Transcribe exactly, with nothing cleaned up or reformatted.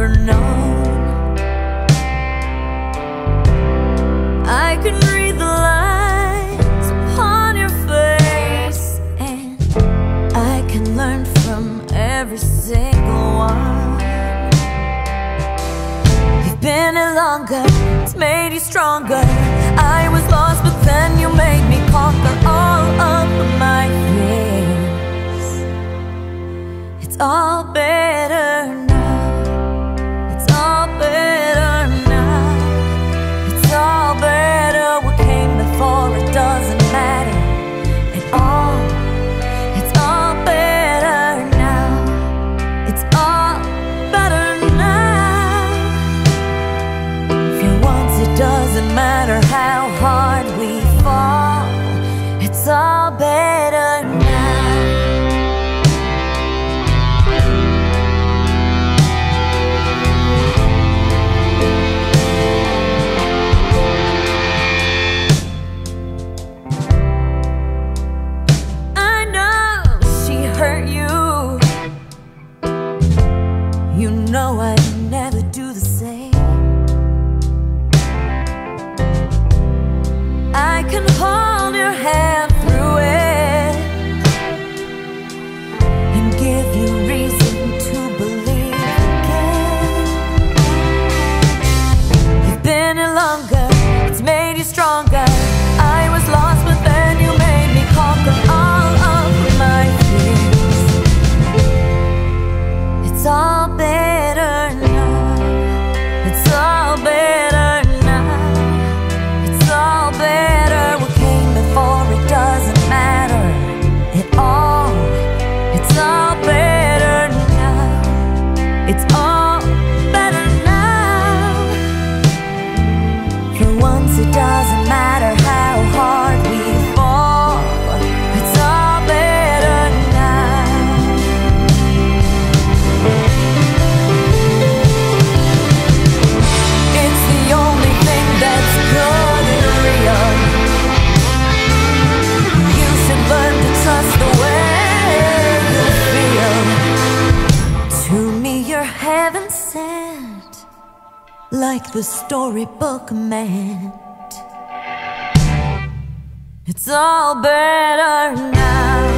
never known. I can read the lines upon your face, and I can learn from every single one. You've been here longer, it's made you stronger. I was lost, but then you made me conquer all of my fears. It's all better now. It's all better now. It's all better. What came before, it doesn't matter at all. It's all better now. It's all better now. For once it doesn't matter how hard we fall. It's all better now. You know I'd never do the same. I can hold your hand through it and give you reason to believe again. You've been here longer, it's made you stronger. I was lost, but then you made me conquer all of my fears. It's all better now. It's all better now. It's all better. What came before, it doesn't matter at all. It's all better now. It's all better now. For once it doesn't matter how hard we fall. It's all better now. It's the only thing that's good and real. You should learn to trust the way you feel. To me you're heaven sent, like the storybook meant. It's all better now.